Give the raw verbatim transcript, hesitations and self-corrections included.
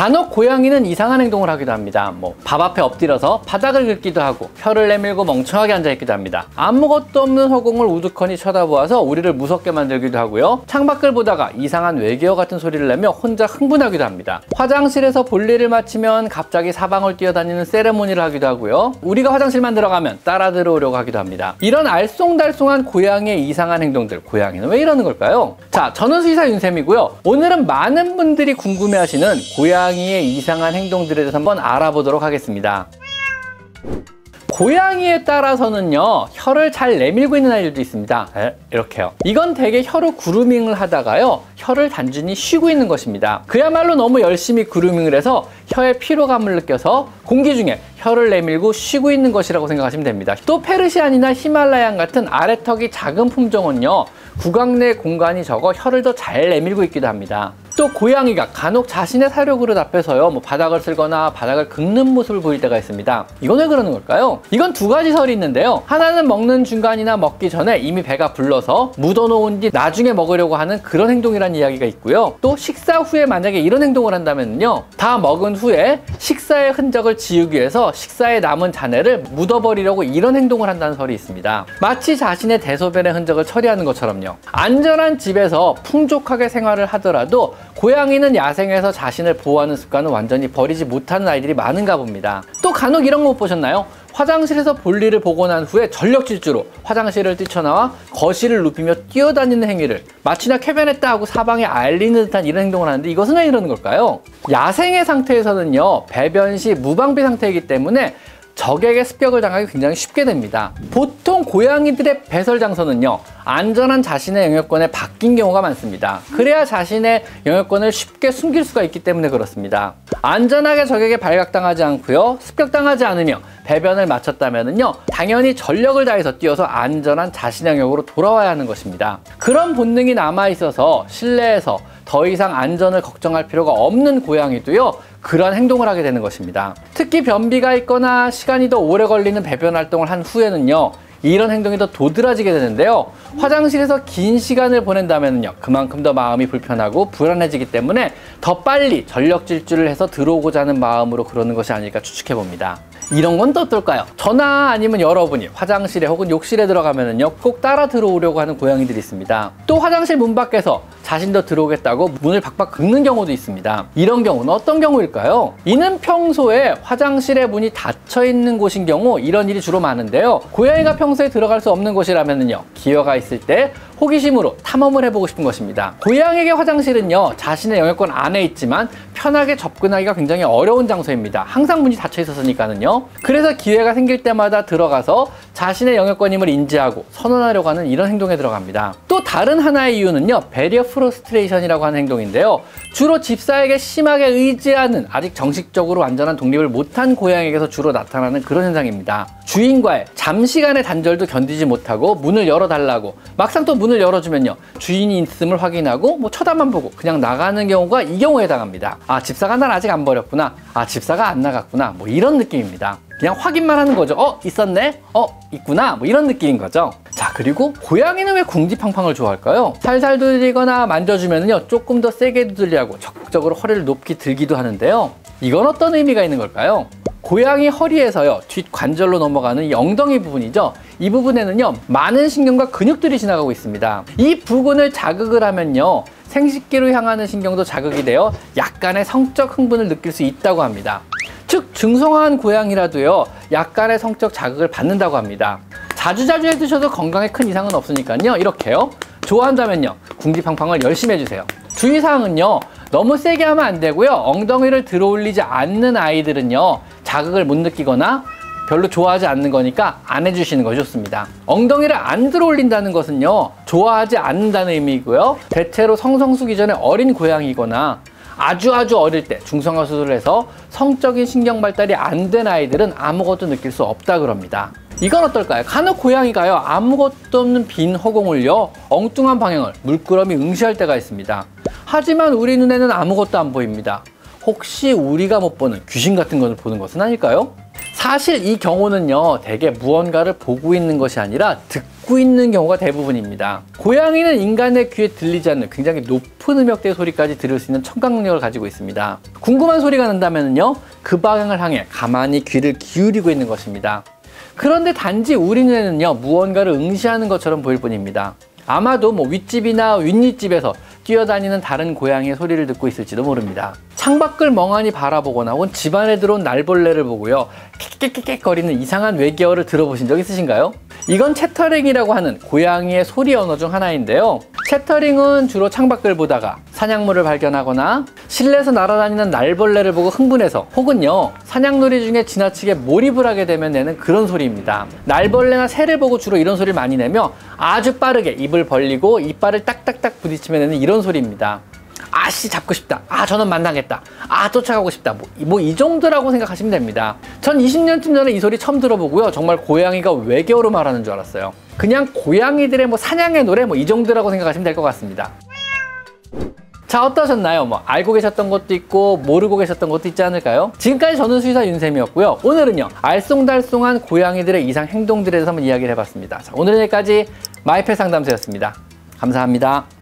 간혹 고양이는 이상한 행동을 하기도 합니다. 뭐 밥 앞에 엎드려서 바닥을 긁기도 하고 혀를 내밀고 멍청하게 앉아있기도 합니다. 아무것도 없는 허공을 우두커니 쳐다보아서 우리를 무섭게 만들기도 하고요. 창밖을 보다가 이상한 외계어 같은 소리를 내며 혼자 흥분하기도 합니다. 화장실에서 볼일을 마치면 갑자기 사방을 뛰어다니는 세레모니를 하기도 하고요. 우리가 화장실만 들어가면 따라 들어오려고 하기도 합니다. 이런 알쏭달쏭한 고양이의 이상한 행동들, 고양이는 왜 이러는 걸까요? 자, 저는 수의사 윤쌤이고요. 오늘은 많은 분들이 궁금해하시는 고양이의 이상한 행동들에 대해서 한번 알아보도록 하겠습니다. 고양이에 따라서는요, 혀를 잘 내밀고 있는 아이들도 있습니다. 에? 이렇게요. 이건 대개 혀로 그루밍을 하다가요, 혀를 단순히 쉬고 있는 것입니다. 그야말로 너무 열심히 그루밍을 해서 혀에 피로감을 느껴서 공기 중에 혀를 내밀고 쉬고 있는 것이라고 생각하시면 됩니다. 또 페르시안이나 히말라얀 같은 아래턱이 작은 품종은요, 구강 내 공간이 적어 혀를 더 잘 내밀고 있기도 합니다. 또 고양이가 간혹 자신의 사료그릇 앞에서요, 뭐 바닥을 쓸거나 바닥을 긁는 모습을 보일 때가 있습니다. 이건 왜 그러는 걸까요? 이건 두 가지 설이 있는데요. 하나는 먹는 중간이나 먹기 전에 이미 배가 불러서 묻어놓은 뒤 나중에 먹으려고 하는 그런 행동이라는 이야기가 있고요. 또 식사 후에 만약에 이런 행동을 한다면요, 다 먹은 후에 식사의 흔적을 지우기 위해서 식사에 남은 잔해를 묻어버리려고 이런 행동을 한다는 설이 있습니다. 마치 자신의 대소변의 흔적을 처리하는 것처럼요. 안전한 집에서 풍족하게 생활을 하더라도 고양이는 야생에서 자신을 보호하는 습관을 완전히 버리지 못하는 아이들이 많은가 봅니다. 또 간혹 이런 거 못 보셨나요? 화장실에서 볼일을 보고 난 후에 전력 질주로 화장실을 뛰쳐나와 거실을 눕히며 뛰어다니는 행위를 마치나 쾌변했다 하고 사방에 알리는 듯한 이런 행동을 하는데, 이것은 왜 이러는 걸까요? 야생의 상태에서는요, 배변 시 무방비 상태이기 때문에 적에게 습격을 당하기 굉장히 쉽게 됩니다. 보통 고양이들의 배설 장소는요, 안전한 자신의 영역권에 바뀐 경우가 많습니다. 그래야 자신의 영역권을 쉽게 숨길 수가 있기 때문에 그렇습니다. 안전하게 적에게 발각당하지 않고요, 습격당하지 않으며 배변을 마쳤다면요, 당연히 전력을 다해서 뛰어서 안전한 자신의 영역으로 돌아와야 하는 것입니다. 그런 본능이 남아있어서 실내에서 더 이상 안전을 걱정할 필요가 없는 고양이도요, 그런 행동을 하게 되는 것입니다. 특히 변비가 있거나 시간이 더 오래 걸리는 배변 활동을 한 후에는요, 이런 행동이 더 도드라지게 되는데요. 화장실에서 긴 시간을 보낸다면요, 그만큼 더 마음이 불편하고 불안해지기 때문에 더 빨리 전력 질주를 해서 들어오고자 하는 마음으로 그러는 것이 아닐까 추측해 봅니다. 이런 건 또 어떨까요? 저나 아니면 여러분이 화장실에 혹은 욕실에 들어가면은요, 꼭 따라 들어오려고 하는 고양이들이 있습니다. 또 화장실 문 밖에서 자신도 들어오겠다고 문을 박박 긁는 경우도 있습니다. 이런 경우는 어떤 경우일까요? 이는 평소에 화장실의 문이 닫혀 있는 곳인 경우 이런 일이 주로 많은데요. 고양이가 평소에 들어갈 수 없는 곳이라면은요, 기회가 있을 때 호기심으로 탐험을 해보고 싶은 것입니다. 고양이의 화장실은요, 자신의 영역권 안에 있지만 편하게 접근하기가 굉장히 어려운 장소입니다. 항상 문이 닫혀 있었으니까는요. 그래서 기회가 생길 때마다 들어가서 자신의 영역권임을 인지하고 선언하려고 하는 이런 행동에 들어갑니다. 또 다른 하나의 이유는요, 배리어 프러스트레이션이라고 하는 행동인데요. 주로 집사에게 심하게 의지하는, 아직 정식적으로 완전한 독립을 못한 고양이에게서 주로 나타나는 그런 현상입니다. 주인과의 잠시간의 단절도 견디지 못하고 문을 열어달라고 막상 또 문을 열어주면요, 주인이 있음을 확인하고 뭐 쳐다만 보고 그냥 나가는 경우가 이 경우에 해당합니다. 아, 집사가 날 아직 안 버렸구나, 아, 집사가 안 나갔구나, 뭐 이런 느낌입니다. 그냥 확인만 하는 거죠. 어, 있었네? 어, 있구나, 뭐 이런 느낌인 거죠. 자, 그리고 고양이는 왜 궁디팡팡을 좋아할까요? 살살 두드리거나 만져주면요, 조금 더 세게 두드리고 적극적으로 허리를 높이 들기도 하는데요. 이건 어떤 의미가 있는 걸까요? 고양이 허리에서요, 뒷관절로 넘어가는 이 엉덩이 부분이죠. 이 부분에는요, 많은 신경과 근육들이 지나가고 있습니다. 이 부분을 자극을 하면요, 생식기로 향하는 신경도 자극이 되어 약간의 성적 흥분을 느낄 수 있다고 합니다. 즉, 중성화한 고양이라도요, 약간의 성적 자극을 받는다고 합니다. 자주자주 해주셔도 건강에 큰 이상은 없으니까요, 이렇게요. 좋아한다면요, 궁디팡팡을 열심히 해주세요. 주의사항은요, 너무 세게 하면 안 되고요, 엉덩이를 들어올리지 않는 아이들은요, 자극을 못 느끼거나 별로 좋아하지 않는 거니까 안 해주시는 것이 좋습니다. 엉덩이를 안 들어올린다는 것은요, 좋아하지 않는다는 의미이고요, 대체로 성성수기 전에 어린 고양이거나 아주 아주 어릴 때 중성화 수술을 해서 성적인 신경 발달이 안 된 아이들은 아무것도 느낄 수 없다 그럽니다. 이건 어떨까요? 간혹 고양이가요, 아무것도 없는 빈 허공을요, 엉뚱한 방향을 물끄러미 응시할 때가 있습니다. 하지만 우리 눈에는 아무것도 안 보입니다. 혹시 우리가 못 보는 귀신 같은 것을 보는 것은 아닐까요? 사실 이 경우는요, 대개 무언가를 보고 있는 것이 아니라 듣고 듣고 있는 경우가 대부분입니다. 고양이는 인간의 귀에 들리지 않는 굉장히 높은 음역대의 소리까지 들을 수 있는 청각 능력을 가지고 있습니다. 궁금한 소리가 난다면요, 그 방향을 향해 가만히 귀를 기울이고 있는 것입니다. 그런데 단지 우리 눈에는요, 무언가를 응시하는 것처럼 보일 뿐입니다. 아마도 뭐 윗집이나 윗윗집에서 뛰어다니는 다른 고양이의 소리를 듣고 있을지도 모릅니다. 창밖을 멍하니 바라보거나 혹은 집안에 들어온 날벌레를 보고요, 킥킥킥킥거리는 이상한 외계어를 들어보신 적 있으신가요? 이건 채터링이라고 하는 고양이의 소리 언어 중 하나인데요. 채터링은 주로 창밖을 보다가 사냥물을 발견하거나 실내에서 날아다니는 날벌레를 보고 흥분해서, 혹은요 사냥놀이 중에 지나치게 몰입을 하게 되면 내는 그런 소리입니다. 날벌레나 새를 보고 주로 이런 소리를 많이 내며 아주 빠르게 입을 벌리고 이빨을 딱딱딱 부딪히며 내는 이런 소리입니다. 아씨, 잡고 싶다. 아, 저는 만나겠다. 아, 쫓아가고 싶다. 뭐 이 정도라고 생각하시면 됩니다. 전 이십 년쯤 전에 이 소리 처음 들어보고요, 정말 고양이가 외계어로 말하는 줄 알았어요. 그냥 고양이들의 뭐 사냥의 노래 뭐 이 정도라고 생각하시면 될 것 같습니다. 자, 어떠셨나요? 뭐 알고 계셨던 것도 있고 모르고 계셨던 것도 있지 않을까요? 지금까지 저는 수의사 윤쌤이었고요. 오늘은요, 알쏭달쏭한 고양이들의 이상 행동들에 대해서 한번 이야기를 해봤습니다. 자, 오늘은 여기까지 마이펫 상담소였습니다. 감사합니다.